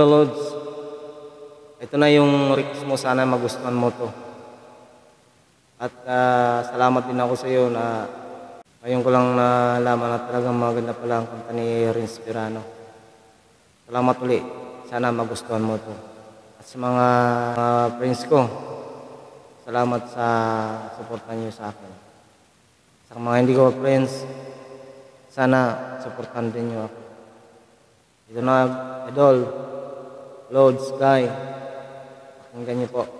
Hello Lods, ito na yung request mo, sana magustuhan mo to. At salamat din ako sa iyo na ngayon ko lang nalaman na talagang maganda pala ang kanta ni Renz Pirano. Salamat uli, sana magustuhan mo to. At sa mga friends ko, salamat sa suportan niyo sa akin. Sa mga hindi ko friends, sana suportan din niyo ako. Ito na, idol, Lods, Guy, pakinggan niyo po.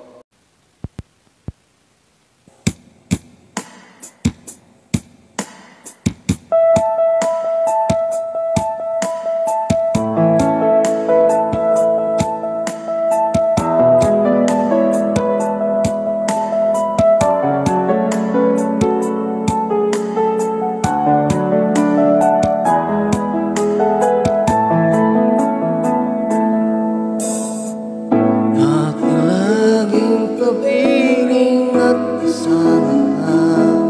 Kapiling at kasama ka,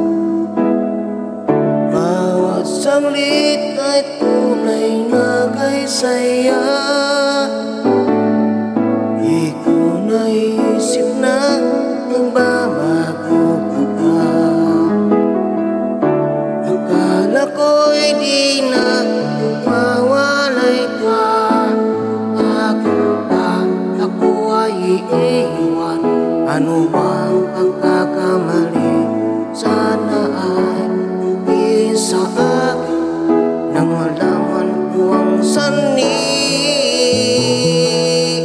bawat saglit ay tunay na kay saya. Di ko naisip na nagbabago ka pa. Akala ko'y di na mawalay ka. Ako ay iiwan. Ano bang pagkakamali? Sana ay di sa akin nang malaman ko ang sanhi.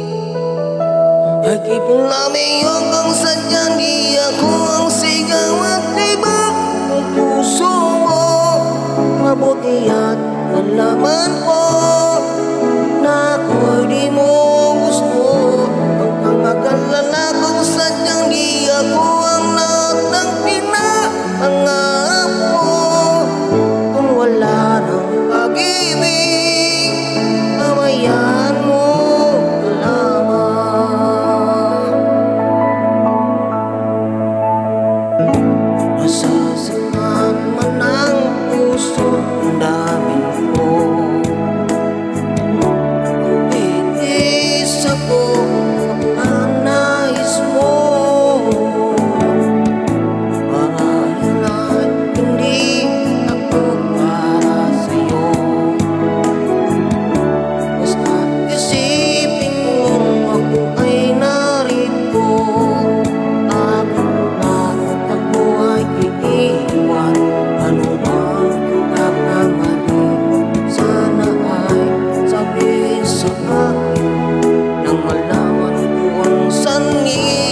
Ay kipong namin hanggang sadyang di ako ang sigaw at tibak ng puso mo. Mabuti at nalaman ko na ako'y di mo gusto. Pagkamagalala kung sadyang di ako ang lahat ng pinapangarap mo. Kung wala ng pag-ibig, pabayaan mo ka lamang. Nasasaktan man ang puso ng damin ko. Tiis ako ang nais mo. Marahil ay hindi ako para sa'yo. Basta't isipin mong ako ay narito. Ako ay iiwan. Ano bang pagkakamali? Sana ay sabihin sa akin nang malaman ko ang sanhi.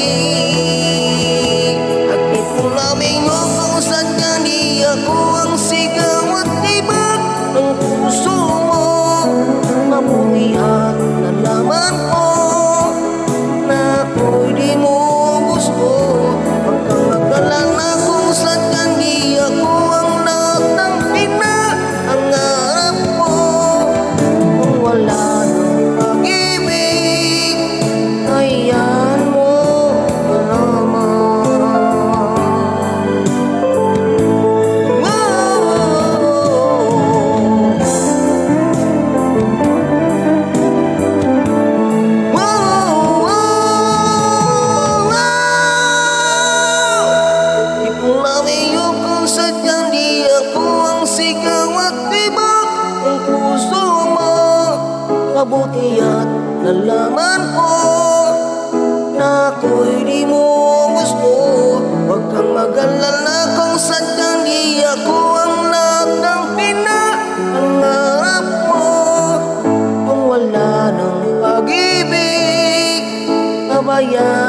At ipulamin mo kung sadyang di ako ang sigaw at tibak ng puso mo. Mabuti at nalaman ko na ako'y di mo gusto. Pagkamagalala kung sadyang di ako ang lahat ng pinapangarap mo. Kung wala ng pag-ibig, hayaan mo ka lamang. Ipulamin mo kung sadyang di ako ang sigaw at tibak ng puso mo. Mabuti at nalaman ko na ako'y di mo gusto. Huwag kang mag-alala kung sadyang di ako ang lahat ng pinapangarap mo. Kung wala ng pag-ibig, pabayaan